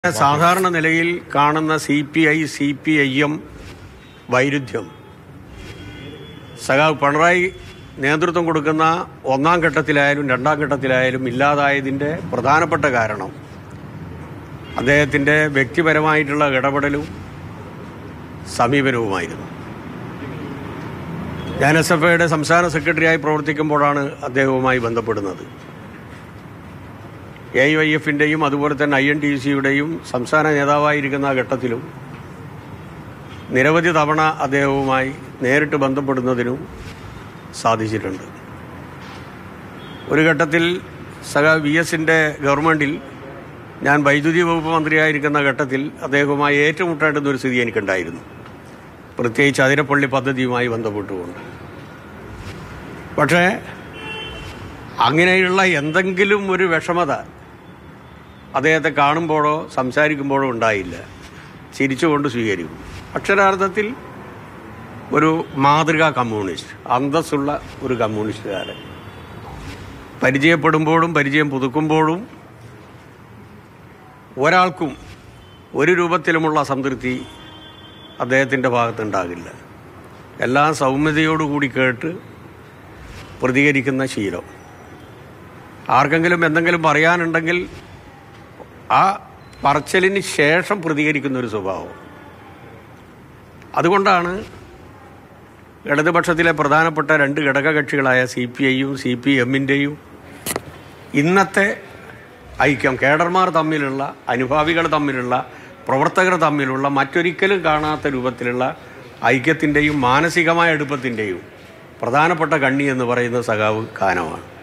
സാധാരണ നിലയിൽ കാണുന്ന CPI CPIM വൈരുദ്ധ്യം സഖാവ് പിണറായി നേതൃത്വം കൊടുക്കുന്ന ഒന്നാം ഘട്ടത്തിലായാലും രണ്ടാം ഘട്ടത്തിലായാലും ഇല്ലാതായതിൻ്റെ പ്രധാനപ്പെട്ട കാരണം അദ്ദേഹത്തിൻ്റെ വ്യക്തിപരമായിട്ടുള്ള ഇടപെടലും സമീപനവുമായിരുന്നു. ഞാൻ SFIയുടെ സംസ്ഥാന സെക്രട്ടറിയായി പ്രവർത്തിക്കുമ്പോഴാണ് അദ്ദേഹവുമായി ബന്ധപ്പെടുന്നത്. AIYFൻ്റെയും അതുപോലെ തന്നെ INTUCയുടെയും സംസ്ഥാന നേതാവായിരിക്കുന്ന ഘട്ടത്തിലും നിരവധി തവണ അദ്ദേഹവുമായി നേരിട്ട് ബന്ധപ്പെടുന്നതിനും സാധിച്ചിട്ടുണ്ട്. ഒരു ഘട്ടത്തിൽ സഖാവ് VSൻ്റെ ഗവൺമെൻറ്റിൽ ഞാൻ വൈദ്യുതി വകുപ്പ് മന്ത്രിയായിരിക്കുന്ന ഘട്ടത്തിൽ അദ്ദേഹവുമായി ഏറ്റുമുട്ടേണ്ടുന്ന ഒരു സ്ഥിതി എനിക്കുണ്ടായിരുന്നു, പ്രത്യേകിച്ച് അതിരപ്പള്ളി പദ്ധതിയുമായി ബന്ധപ്പെട്ടുകൊണ്ട്. പക്ഷേ അങ്ങനെയുള്ള എന്തെങ്കിലും ഒരു വിഷമത അദ്ദേഹത്തെ കാണുമ്പോഴോ സംസാരിക്കുമ്പോഴോ ഉണ്ടായില്ല. ചിരിച്ചുകൊണ്ട് സ്വീകരിക്കും. അക്ഷരാർത്ഥത്തിൽ ഒരു മാതൃകാ കമ്മ്യൂണിസ്റ്റ്, അന്തസ്സുള്ള ഒരു കമ്മ്യൂണിസ്റ്റുകാരൻ. പരിചയപ്പെടുമ്പോഴും പരിചയം പുതുക്കുമ്പോഴും ഒരാൾക്കും ഒരു രൂപത്തിലുമുള്ള സംതൃപ്തി അദ്ദേഹത്തിൻ്റെ ഭാഗത്തുണ്ടാകില്ല. എല്ലാം സൗമ്യതയോടുകൂടി കേട്ട് പ്രതികരിക്കുന്ന ശീലം. ആർക്കെങ്കിലും എന്തെങ്കിലും പറയാനുണ്ടെങ്കിൽ ആ പറച്ചിലിന് ശേഷം പ്രതികരിക്കുന്ന ഒരു സ്വഭാവം. അതുകൊണ്ടാണ് ഇടതുപക്ഷത്തിലെ പ്രധാനപ്പെട്ട രണ്ട് ഘടകകക്ഷികളായ CPIയും CPMൻ്റെയും ഇന്നത്തെ ഐക്യം, കേഡർമാർ തമ്മിലുള്ള, അനുഭാവികൾ തമ്മിലുള്ള, പ്രവർത്തകർ തമ്മിലുള്ള മറ്റൊരിക്കലും കാണാത്ത രൂപത്തിലുള്ള ഐക്യത്തിൻ്റെയും മാനസികമായ അടുപ്പത്തിൻ്റെയും പ്രധാനപ്പെട്ട കണ്ണി എന്ന് പറയുന്ന സഖാവ് കാനമാണ്.